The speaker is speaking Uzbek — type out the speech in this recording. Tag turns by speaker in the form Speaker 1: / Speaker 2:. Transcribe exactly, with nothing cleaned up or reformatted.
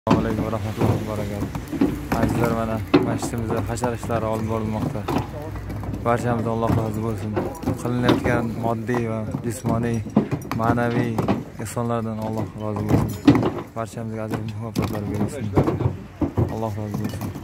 Speaker 1: Assalomu alaykum va rahmatullohi va barakatuh. Azizlar, mana masjidimizda hashar ishlari olib borilmoqda. Barchamizdan Alloh rozi bo'lsin. Qilinayotgan moddiy va jismoniy, ma'naviy ehsonlardan Alloh rozi bo'lsin. Barchamizga ajr mukofotlar bersin. Alloh rozi bo'lsin.